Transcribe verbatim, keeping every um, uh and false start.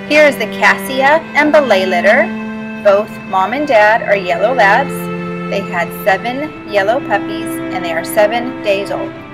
Here is the Cassia and Belay litter. Both mom and dad are yellow labs. They had seven yellow puppies and they are seven days old.